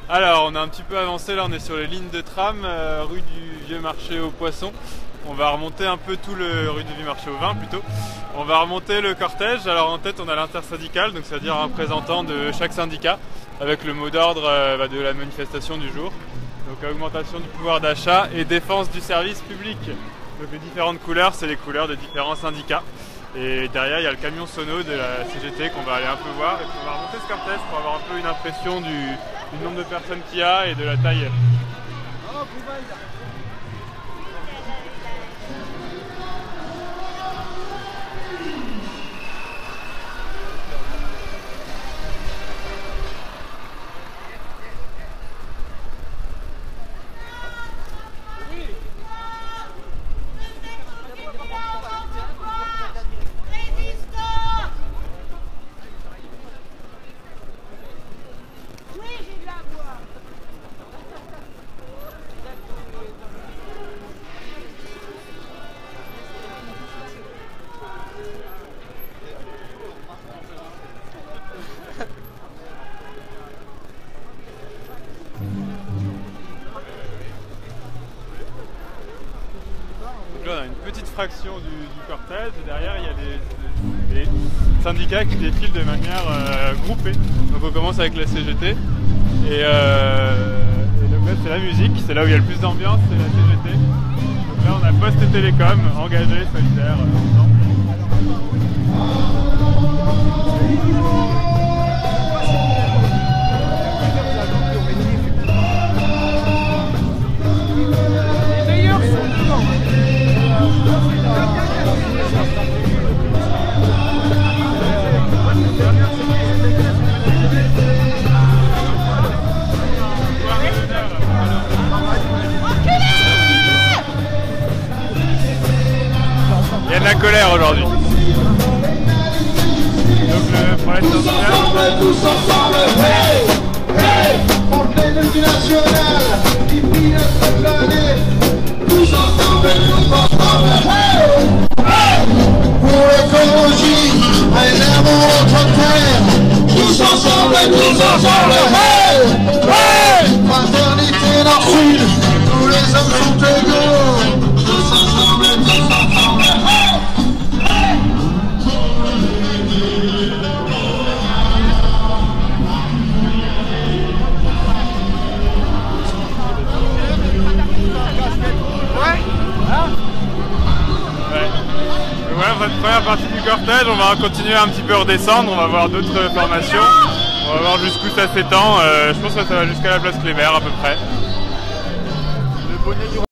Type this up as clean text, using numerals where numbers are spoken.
Alors, on a un petit peu avancé, là on est sur les lignes de tram, rue du Vieux Marché aux Poissons. On va remonter un peu tout le rue du Vieux Marché au Vin plutôt. On va remonter le cortège. Alors en tête on a l'intersyndicale, donc c'est-à-dire un représentant de chaque syndicat, avec le mot d'ordre de la manifestation du jour. Donc augmentation du pouvoir d'achat et défense du service public. Donc les différentes couleurs, c'est les couleurs des différents syndicats. Et derrière, il y a le camion sono de la CGT qu'on va aller un peu voir. Et puis on va remonter ce cortège pour avoir un peu une impression du nombre de personnes qu'il y a et de la taille. Donc là on a une petite fraction du cortège et derrière il y a des syndicats qui défilent de manière groupée. Donc on commence avec la CGT et donc là c'est la musique, c'est là où il y a le plus d'ambiance, c'est la CGT. Donc là on a Poste et Télécom, engagés, solidaires. Il y a de la colère aujourd'hui. Donc le problème ensemble, tous ensemble, hey, hey, on fait le multinational, qui brille notre planète. Tous ensemble, hey, hey, pour l'écologie, un amour entre terre. Tous ensemble, hey, hey, fraternité nord-sud, tous les hommes sont égaux. Tous ensemble, hey. Voilà, pour cette première partie du cortège, on va continuer un petit peu redescendre, on va voir d'autres formations, on va voir jusqu'où ça s'étend, je pense que ça va jusqu'à la place Kléber à peu près. Le bonnet du